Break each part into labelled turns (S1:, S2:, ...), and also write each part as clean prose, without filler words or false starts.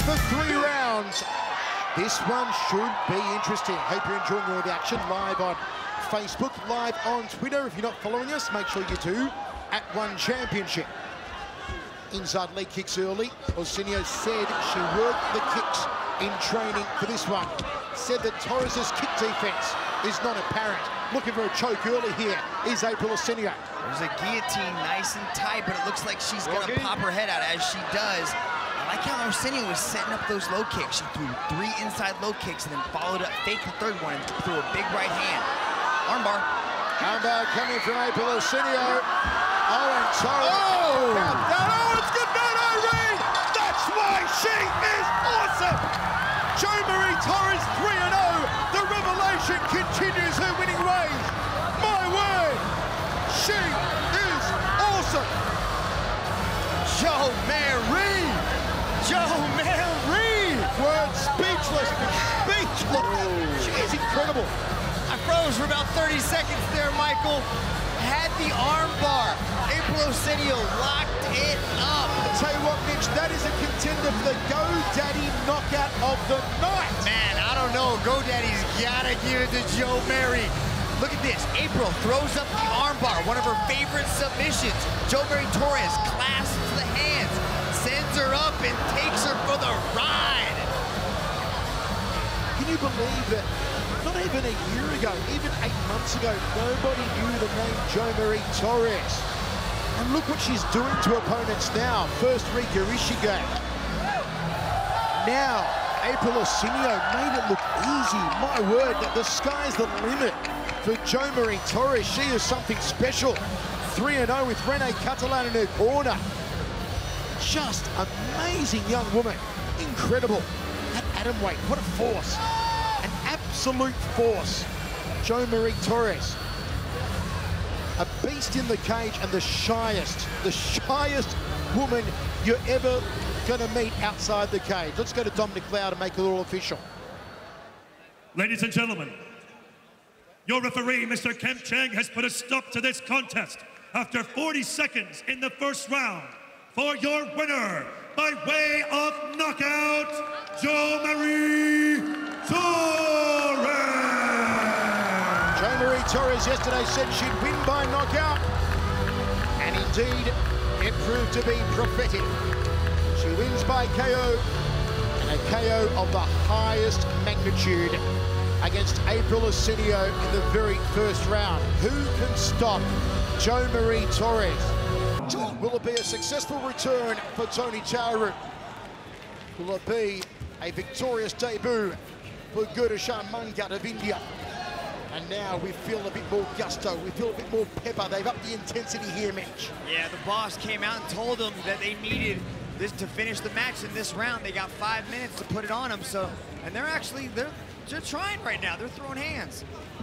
S1: for 3 rounds. This one should be interesting. Hope you're enjoying all the action live on Facebook, live on Twitter. If you're not following us, make sure you do, at One Championship. Inside leg kicks early. Osinio said she worked the kicks in training for this one. Said that Torres's kick defense is not apparent. Looking for a choke early here is April Osinio.
S2: There's a guillotine nice and tight, but it looks like she's gonna pop her head out as she does. I like how Osinio was setting up those low kicks. She threw 3 inside low kicks and then followed up, faked the 3rd one and threw a big right hand. Armbar.
S1: Armbar coming from April Osinio. Oh, and Torres. Oh, it's good. No, Reed. That's why she is awesome. Jo Marie Torres 3-0. The revelation continues her winning ways. My word, she is awesome.
S2: Jo Marie. Jo Marie.
S1: Words speechless. She is incredible.
S2: I froze for about 30 seconds there, Michael. Had the arm bar. April Osinio locked it up.
S1: I'll tell you what, Mitch, that is a contender for the GoDaddy knockout of the night.
S2: Man, I don't know. GoDaddy's gotta give it to Jo Marie. Look at this. April throws up the arm bar, one of her favorite submissions. Jo Marie Torres clasps the hands, sends her up, and takes her for the ride.
S1: Can you believe that? Not even a year ago, even 8 months ago, nobody knew the name Jo Marie Torres. And look what she's doing to opponents now. First Rika Ishige. Now, April Osinio made it look easy. My word, that the sky's the limit for Jo Marie Torres. She is something special. 3-0 with Renee Catalan in her corner. Just amazing young woman. Incredible. At atom weight, what a force. An absolute force. Jo Marie Torres. A beast in the cage and the shyest woman you're ever gonna meet outside the cage. Let's go to Dominic Lau to make it all official.
S3: Ladies and gentlemen, your referee, Mr. Kemp Chang, has put a stop to this contest after 40 seconds in the 1st round. For your winner, by way of knockout, Jo Marie Torres.
S1: Jo Marie Torres yesterday said she'd win by knockout, and indeed, it proved to be prophetic. She wins by KO, and a KO of the highest magnitude against April Osinio in the very 1st round. Who can stop Jo Marie Torres? Will it be a successful return for Tony Tauru? Will it be a victorious debut for Gurdarshan Mangat of India? And now we feel a bit more gusto, we feel a bit more pepper. They've upped the intensity here, Mitch.
S2: Yeah, the boss came out and told them that they needed this to finish the match in this round. They got 5 minutes to put it on them, so, and they're trying right now. They're throwing hands.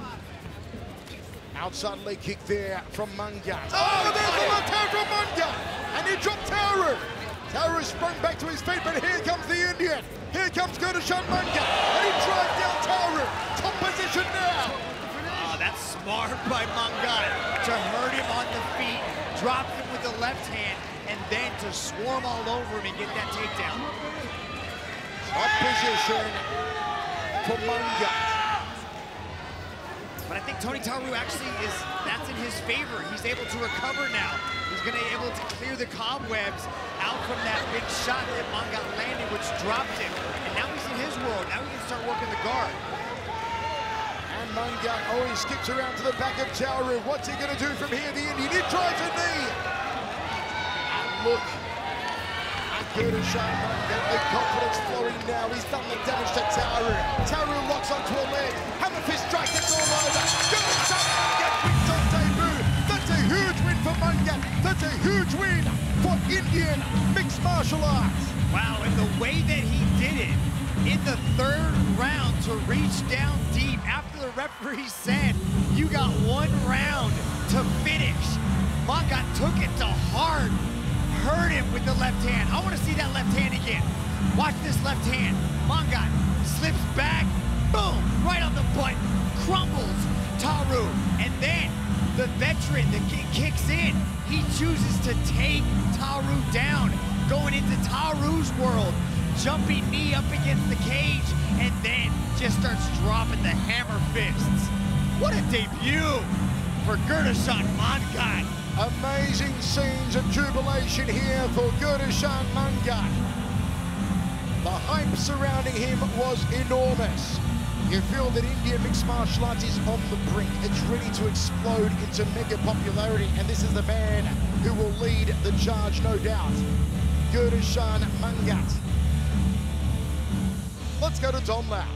S1: Outside leg kick there from Mangat. Oh, there's the left hand from Mangat! And he dropped Tauru. Tauru sprung back to his feet, but here comes the Indian. Here comes Gurdarshan Mangat. And he drives down Tauru. Top position now.
S2: Oh, that's smart by Mangat to hurt him on the feet, drop him with the left hand, and then to swarm all over him and get that takedown.
S1: Top position for Mangat.
S2: But I think Tony Tauru actually that's in his favor. He's able to recover now. He's gonna be able to clear the cobwebs out from that big shot that Mangat landed, which dropped him. And now he's in his world. Now he can start working the guard.
S1: And Mangat, oh, he skips around to the back of Tauru. What's he gonna do from here? The Indian, he tries a knee. And look at Gurdarshan Mangat, the confidence flowing now. He's done the damage to Tauru. Tauru locks onto a leg. Hammer fist strike, it's all over. Gurdarshan Mangat wins on debut. That's a huge win for Mangat. That's a huge win for Indian mixed martial arts.
S2: Wow, and the way that he did it in the 3rd round to reach down deep after the referee said, you got 1 round to finish. Mangat took it to heart, hurt him with the left hand. I want to see that left hand again. Watch this left hand. Mangat slips back, boom, right on the butt, crumbles Tauru, and then the veteran, the kicks in. He chooses to take Tauru down, going into Tauru's world. jumping knee up against the cage, and then just starts dropping the hammer fists. What a debut for Gurdarshan Mangat.
S1: Amazing scenes of jubilation here for Gurdarshan Mangat. The hype surrounding him was enormous. You feel that Indian mixed martial arts is on the brink. It's ready to explode into mega popularity, and this is the man who will lead the charge, no doubt. Gurdarshan Mangat. Let's go to Tom now.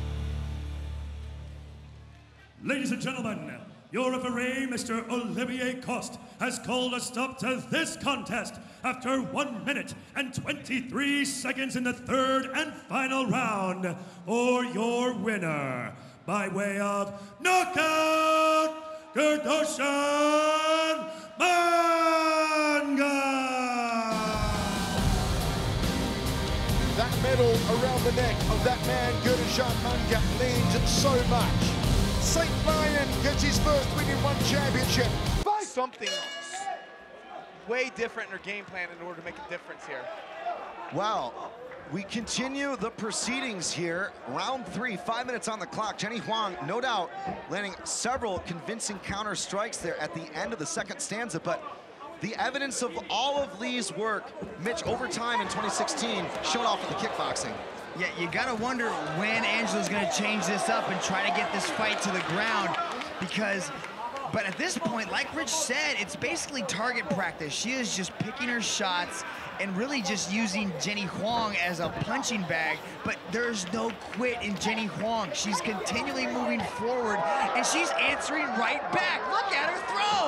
S3: Ladies and gentlemen, your referee, Mr. Olivier Coste, has called a stop to this contest after 1 minute and 23 seconds in the third and final round, or your winner, by way of knockout, Gurdarshan Mangat!
S1: That medal around the neck of that man, Gurdarshan Mangat, means so much. St. Ryan gets his first win in one championship.
S4: Something way different in her game plan in order to make a difference here.
S5: Well, we continue the proceedings here. Round 3, 5 minutes on the clock. Jenny Huang, no doubt, landing several convincing counter strikes there at the end of the second stanza, but the evidence of all of Lee's work, Mitch, over time in 2016, showed off with the kickboxing.
S2: Yeah, you gotta wonder when Angela's gonna change this up and try to get this fight to the ground, because, but at this point, like Rich said, it's basically target practice. She is just picking her shots and really just using Jenny Huang as a punching bag, but there's no quit in Jenny Huang. She's continually moving forward, and she's answering right back. Look at her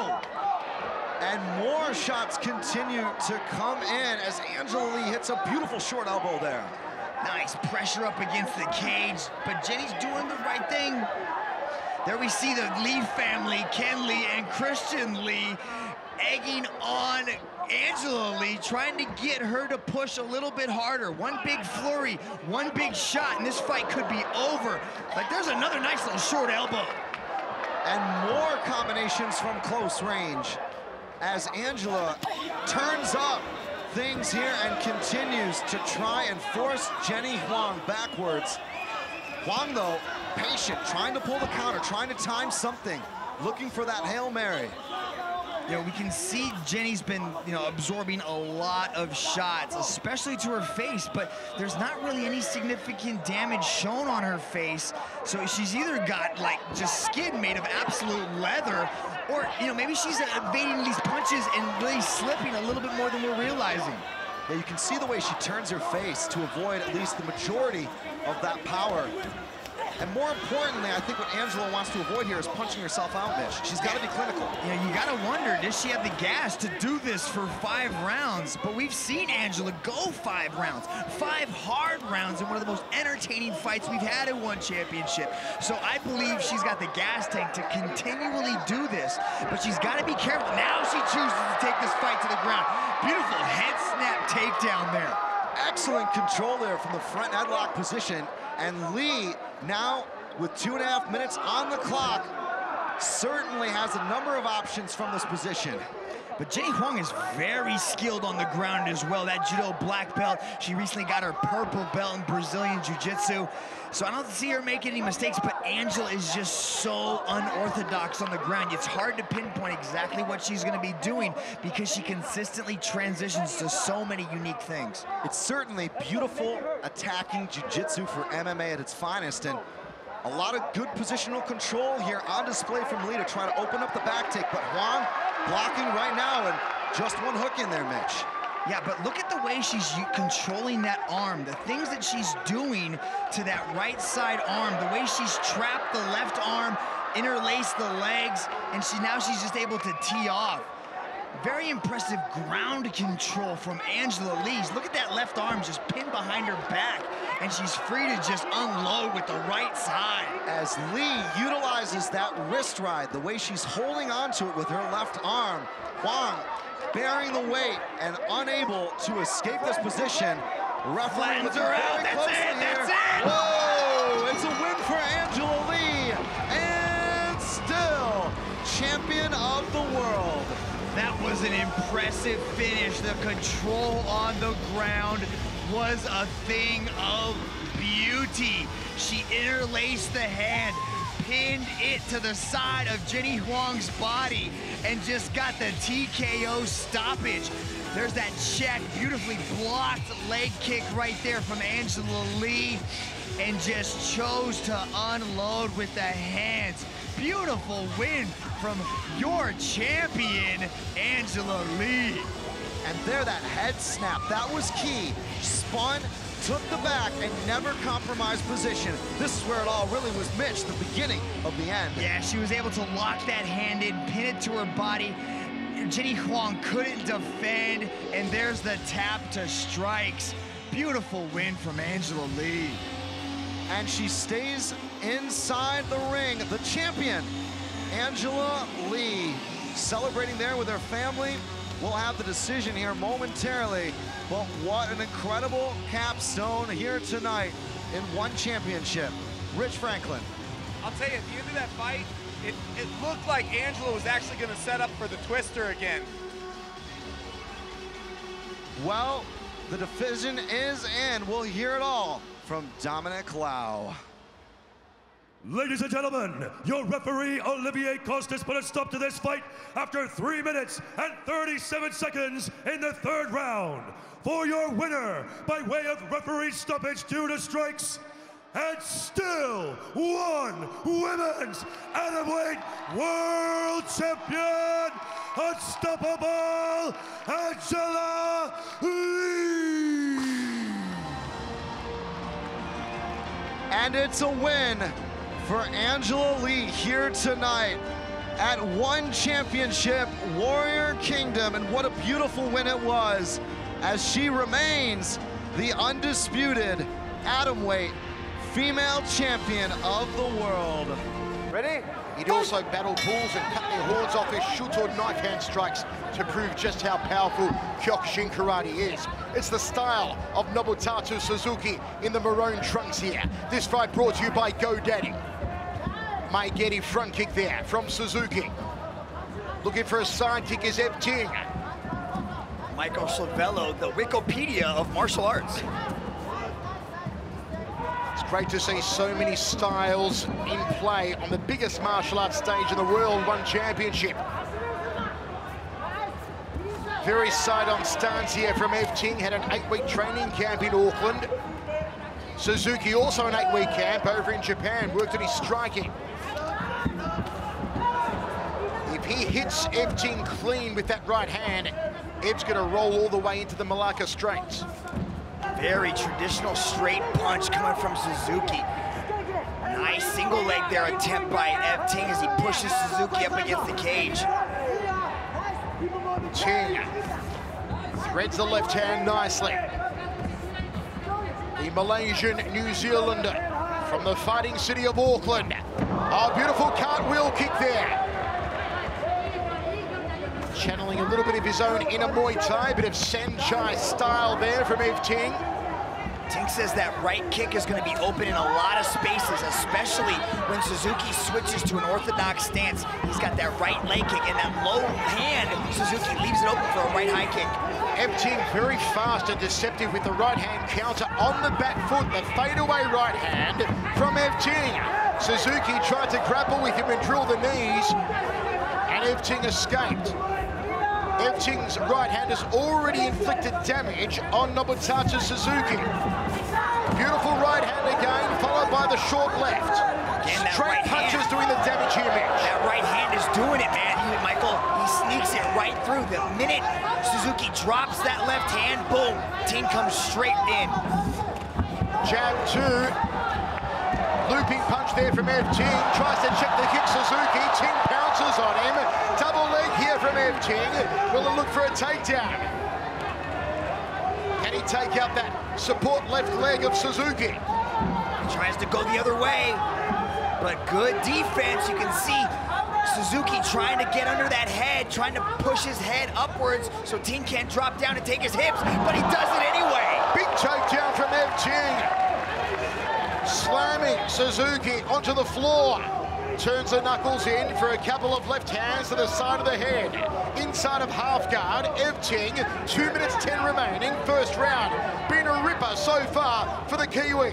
S2: throw!
S5: And more shots continue to come in as Angela Lee hits a beautiful short elbow there.
S2: Nice pressure up against the cage, but Jenny's doing the right thing. There we see the Lee family, Ken Lee and Christian Lee, egging on Angela Lee, trying to get her to push a little bit harder. One big flurry, one big shot, and this fight could be over. Like, there's another nice little short elbow.
S5: And more combinations from close range as Angela turns up things here and continues to try and force Jenny Huang backwards. Huang, though, patient, trying to pull the counter, trying to time something, looking for that Hail Mary.
S2: You know, we can see Jenny's been, absorbing a lot of shots, especially to her face, but there's not really any significant damage shown on her face. So she's either got, like, just skin made of absolute leather, or, maybe she's evading these punches and really slipping a little bit more than we're realizing.
S5: Yeah, you can see the way she turns her face to avoid at least the majority of that power. And more importantly, I think what Angela wants to avoid here is punching herself out, Mitch. She's got to be clinical.
S2: Yeah, you got to wonder, does she have the gas to do this for 5 rounds? But we've seen Angela go 5 rounds, 5 hard rounds in one of the most entertaining fights we've had in one championship. So I believe she's got the gas tank to continually do this, but she's got to be careful. Now she chooses to take this fight to the ground. Beautiful head snap takedown there.
S5: Excellent control there from the front headlock position. And Lee, now with 2.5 minutes on the clock, certainly has a number of options from this position.
S2: But Jenny Huang is very skilled on the ground as well. That judo black belt, she recently got her purple belt in Brazilian Jiu-Jitsu. So I don't see her making any mistakes, but Angela is just so unorthodox on the ground. It's hard to pinpoint exactly what she's gonna be doing because she consistently transitions to so many unique things.
S5: It's certainly beautiful attacking Jiu-Jitsu for MMA at its finest, and a lot of good positional control here on display from Lee to try to open up the back take, but Huang blocking right now, and just one hook in there, Mitch.
S2: Yeah, but look at the way she's controlling that arm, the things that she's doing to that right side arm, the way she's trapped the left arm, interlaced the legs, and now she's just able to tee off. Very impressive ground control from Angela Lee. Look at that left arm just pinned behind her back, and she's free to just unload with the right side.
S5: As Lee utilizes that wrist ride, the way she's holding onto it with her left arm, Huang bearing the weight and unable to escape this position. Referee looking very closely here.
S2: That's it!
S5: Whoa! It's a win for Angela Lee, and still champion of the world.
S2: That was an impressive finish. The control on the ground, was a thing of beauty. She interlaced the hand, pinned it to the side of Jenny Huang's body, and just got the TKO stoppage. There's that check, beautifully blocked leg kick right there from Angela Lee, and just chose to unload with the hands. Beautiful win from your champion, Angela Lee.
S5: And there, that head snap, that was key. Spun, took the back, and never compromised position. This is where it all really was Mitch, the beginning of the end.
S2: Yeah, she was able to lock that hand in, pin it to her body. Jenny Huang couldn't defend, and there's the tap to strikes. Beautiful win from Angela Lee.
S5: And she stays inside the ring, the champion, Angela Lee, celebrating there with her family. We'll have the decision here momentarily, but what an incredible capstone here tonight in one championship. Rich Franklin.
S4: I'll tell you, at the end of that fight, it looked like Angela was actually going to set up for the twister again.
S5: Well, the decision is in. We'll hear it all from Dominic Lau.
S3: Ladies and gentlemen, your referee, Olivier Costas, put a stop to this fight after 3 minutes and 37 seconds in the third round. For your winner, by way of referee stoppage due to strikes, and still one women's atomweight world champion, unstoppable Angela Lee.
S5: And it's a win for Angela Lee here tonight at One Championship Warrior Kingdom. And what a beautiful win it was, as she remains the undisputed atomweight female champion of the world.
S1: Ready? He'd also battle bulls and cut their horns off his Shuto knife hand strikes to prove just how powerful Kyokushin karate is. It's the style of Nobutatu Suzuki in the maroon trunks here. This fight brought to you by GoDaddy. Maegeri front kick there from Suzuki. Looking for a side kick is Ev Ting.
S2: Michael Savello, the Wikipedia of martial arts.
S1: It's great to see so many styles in play on the biggest martial arts stage in the world, One Championship. Very side-on stance here from Ev Ting, had an 8-week training camp in Auckland. Suzuki also an 8-week camp over in Japan, worked on his striking. If he hits Ev Ting clean with that right hand, Ev's gonna roll all the way into the Malacca Straits.
S2: Very traditional straight punch coming from Suzuki. Nice single leg there attempt by Ev Ting as he pushes Suzuki up against the cage.
S1: Ting threads the left hand nicely. The Malaysian New Zealander from the fighting city of Auckland. Oh, beautiful cartwheel kick there. Channeling a little bit of his own inner Muay Thai, bit of Sanchai style there from Ev Ting.
S2: Ting says that right kick is going to be open in a lot of spaces, especially when Suzuki switches to an orthodox stance. He's got that right leg kick, and that low hand, Suzuki leaves it open for a right high kick.
S1: Ev Ting very fast and deceptive with the right hand counter on the back foot, the fadeaway right hand from Ev Ting. Suzuki tried to grapple with him and drill the knees, and Ev Ting escaped. Ev Ting's right hand has already inflicted damage on Nobutatu Suzuki. Beautiful right hand again, followed by the short left.
S2: Again,
S1: straight punches doing the damage here, Mitch.
S2: That right hand is doing it, man. Michael, he sneaks it right through. The minute Suzuki drops that left hand, boom, Ting comes straight in.
S1: Jab two. Looping punch there from Ev Ting. Tries to check the kick, Suzuki. Ting pounces on him. Double leg here from Ev Ting. Will it look for a takedown? Can he take out that support left leg of Suzuki?
S2: He tries to go the other way, but good defense. You can see Suzuki trying to get under that head, trying to push his head upwards so Ting can't drop down and take his hips, but he does it anyway.
S1: Big takedown from Ev Ting. Slamming Suzuki onto the floor. turns the knuckles in for a couple of left hands to the side of the head. Inside of half guard, Ev Ting, 2 minutes 10 remaining, first round. Been a ripper so far for the Kiwi.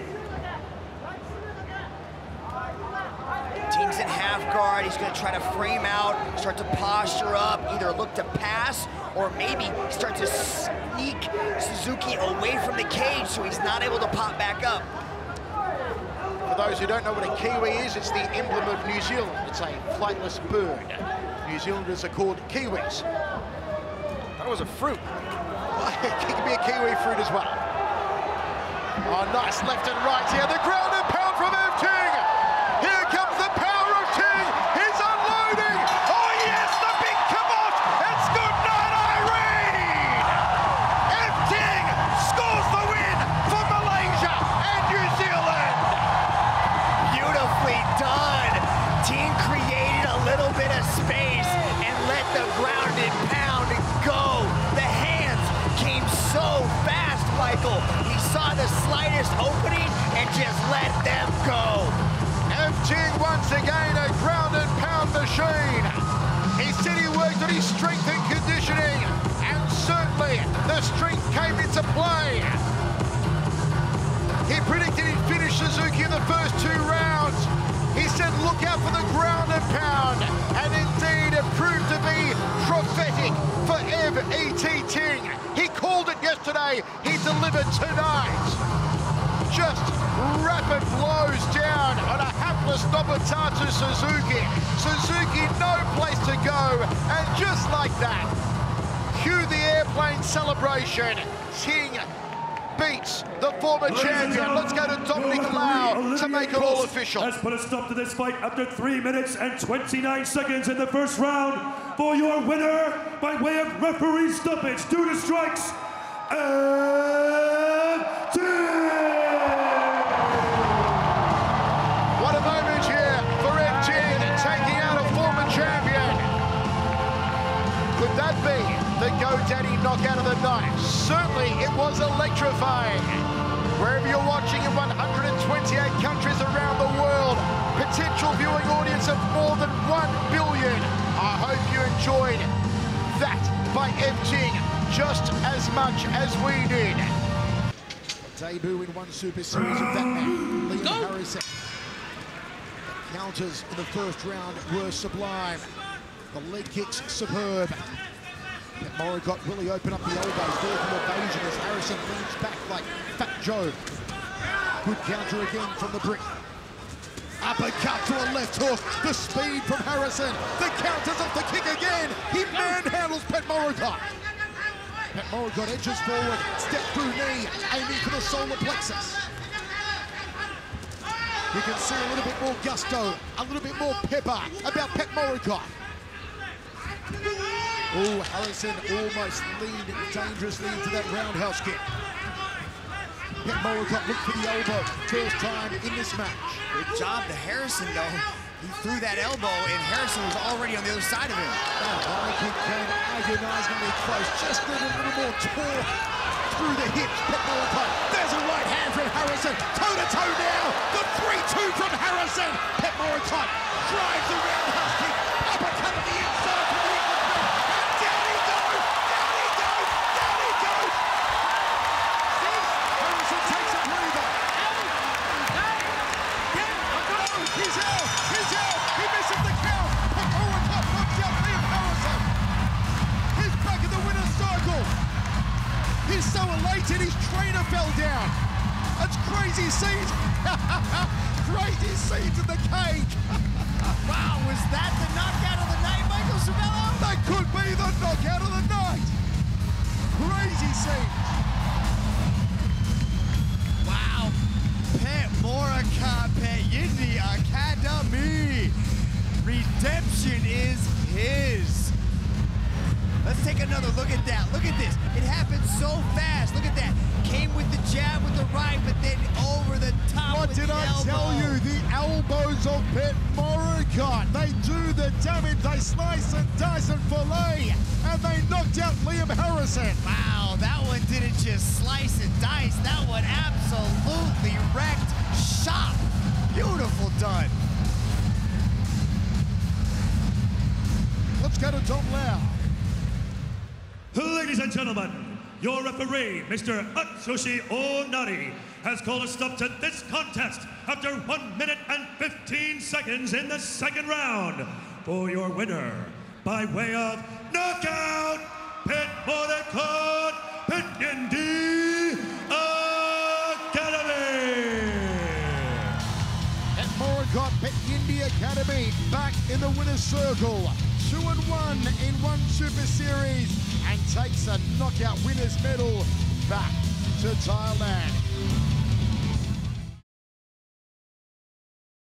S6: Ting's in half guard. He's going to try to frame out, start to posture up, either look to pass or maybe start to sneak Suzuki away from the cage so he's not able to pop back up.
S1: For those who don't know what a Kiwi is, it's the emblem of New Zealand. It's a flightless bird. New Zealanders are called Kiwis.
S6: That was a fruit.
S1: It can be a Kiwi fruit as well. Oh, nice left and right here. The ground and pound from Ev Ting. Here comes the power of Ting. He's unloading. Oh, yes, the big kabot. It's good night, Irene. Ev Ting scores the win for Malaysia and New Zealand.
S6: Beautifully done. Ting created a little bit of space and let the ground and pound go. The hands came so fast, Michael. He saw the slightest opening and just let them go.
S1: Ev Ting once again a ground and pound machine. He said he worked on his strength and conditioning, and certainly the strength came into play. He predicted he'd finish Suzuki in the first 2 rounds. He said look out for the ground and pound, and indeed it proved to be prophetic for Ev E.T. Ting. He called it yesterday, he delivered tonight. Just rapid blows down on a hapless Nobutatu Suzuki. Suzuki, no place to go, and just like that, cue the airplane celebration. Ting beats the former champion. Let's go to Dominic Lau to make it all official.
S3: Has put a stop to this fight after 3 minutes and 29 seconds in the first round. For your winner, by way of referee stoppage due to strikes, Ev Ting!
S1: What a moment here for Ev Ting, taking out a former champion. Could that be the GoDaddy knockout of the night? Certainly it was electrifying. Wherever you're watching in 128 countries around the world, potential viewing audience of more than 1 billion. I hope you enjoyed that by Ev Ting just as much as we did. Debut in one Super Series of that man, Liam Harrison. The counters in the first round were sublime. The leg kicks superb. Petchmorakot really opened up the elbows there from evasion as Harrison leans back like Fat Joe. Good counter again from the brick. Uppercut to a left hook. The speed from Harrison. The counters off the kick again. He manhandles Petchmorakot. Petchmorakot edges forward, step through knee, aiming for the solar plexus. You can see a little bit more gusto, a little bit more pepper about Petchmorakot. Oh, Harrison almost leaned dangerously into that roundhouse kick. Petchmorakot looked for the elbow, first time in this match.
S2: Good job to Harrison, though. He threw that elbow, and Harrison was already on the other side of him.
S1: That high kick came agonizingly close, just a little more torque through the hips. Petchmorakot, there's a right hand from Harrison, toe-to-toe now, the 3-2 from Harrison. Petchmorakot drives the roundhouse kick, uppercut on the inside from the Englishman, and down he goes, down he goes, down he goes. Harrison takes a breather. He's out, he misses the count. Petchmorakot knocks out Liam Harrison. He's back in the winner's circle. He's so elated, his trainer fell down. That's crazy scenes. Crazy scenes in the cage.
S2: Wow, was that the knockout of the night, Michael Cervello?
S1: That could be the knockout of the night. Crazy scenes.
S2: Wow. Petchmorakot, Pet Yindi Academy. Redemption is his. Let's take another look at that. Look at this. It happened so fast. Look at that. Came with the jab with the right, but then over the top
S1: What
S2: with
S1: did
S2: the
S1: I
S2: elbow.
S1: tell you? The elbows of Petchmorakot. They do the damage. They slice and dice and fillet. And they knocked out Liam Harrison.
S2: Wow, that one didn't just slice and dice. That one absolutely wrecked shop. Beautiful done.
S1: Let's go to Tom Lau.
S3: Ladies and gentlemen, your referee, Mr. Atsushi Onari, has called a stop to this contest after 1 minute and 15 seconds in the second round. For your winner, by way of knockout, Petchmorakot Petchmorakot Academy.
S1: Petchmorakot Petchmorakot Academy back in the winner's circle. 2-1 in one Super Series and takes a knockout winner's medal back to Thailand.